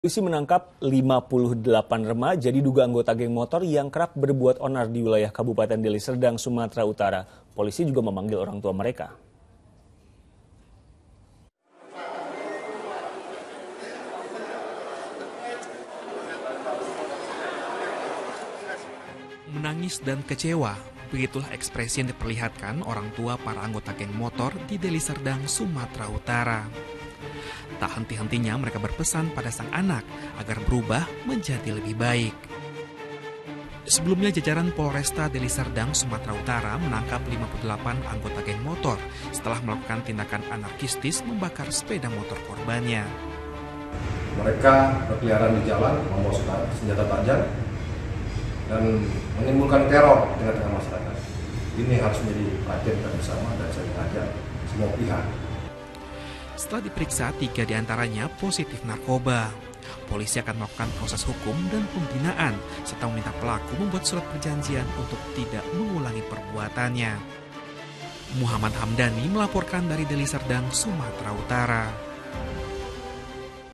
Polisi menangkap 58 remaja diduga anggota geng motor yang kerap berbuat onar di wilayah Kabupaten Deli Serdang, Sumatera Utara. Polisi juga memanggil orang tua mereka. Menangis dan kecewa, begitulah ekspresi yang diperlihatkan orang tua para anggota geng motor di Deli Serdang, Sumatera Utara. Tak henti-hentinya mereka berpesan pada sang anak agar berubah menjadi lebih baik. Sebelumnya jajaran Polresta Deli Serdang, Sumatera Utara menangkap 58 anggota geng motor setelah melakukan tindakan anarkistis membakar sepeda motor korbannya. Mereka berkeliaran di jalan membawa senjata tajam dan menimbulkan teror di tengah-tengah masyarakat. Ini harus menjadi perhatian kita bersama dan saya mengajak semua pihak. Setelah diperiksa, 3 diantaranya positif narkoba. Polisi akan melakukan proses hukum dan pembinaan, serta meminta pelaku membuat surat perjanjian untuk tidak mengulangi perbuatannya. Muhammad Hamdani melaporkan dari Deli Serdang, Sumatera Utara.